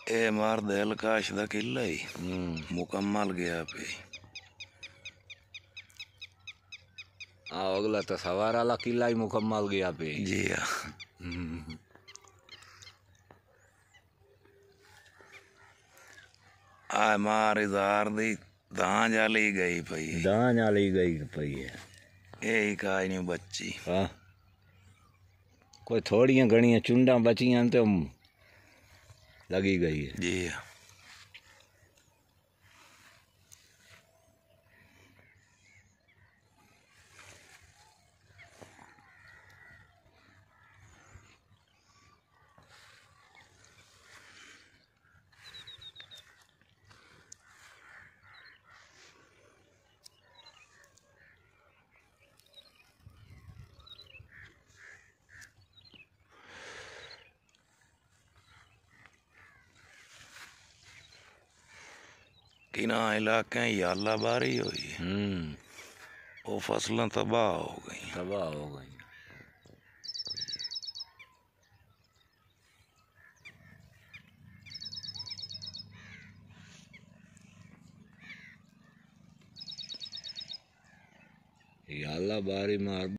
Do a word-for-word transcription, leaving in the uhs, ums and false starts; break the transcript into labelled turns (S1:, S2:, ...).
S1: ए मार दहलकाश दा किला ही मुकम्मल गया पे।
S2: हाँ अगला तो सवार वाला किला ही मुकम्मल गया पे।
S1: जी हाँ। आ मार इजार दी दां जाली गई पई।
S2: दां जाली गई पई है।
S1: यही काज नहीं बच्ची।
S2: हाँ कोई थोड़ियां घड़ियां चुंडा बचियां तो लगी गई है।
S1: जी हाँ। किना इलाके याला बारी हुई है, वो फसलें तबाह हो गई
S2: तबाह हो गई। याला बारी मार